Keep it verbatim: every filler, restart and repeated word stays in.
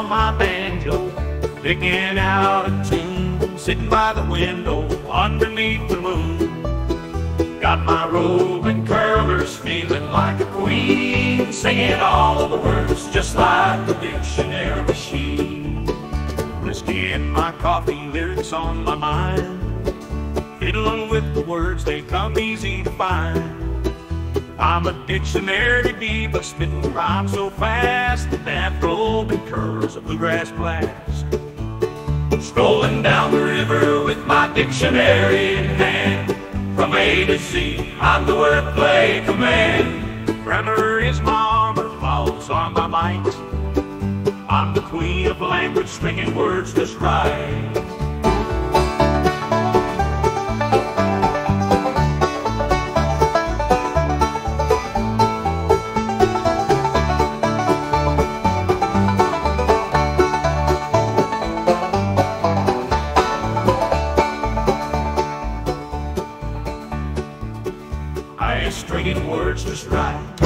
on my banjo, picking out a tune, sitting by the window underneath the moon. Got my robe and curlers, feeling like a queen, singing all of the words just like a dictionary machine. Whiskey in my coffee, lyrics on my mind, fiddling with the words, they come easy to find. I'm a dictionary diva, spitting rhymes so fast, the bathrobe and curls, a bluegrass blast. Strolling down the river with my dictionary in hand, from A to Z, I'm the wordplay command. Grammar is my armor, laws are my might. I'm the queen of language, stringing words just right. I stringing words just right.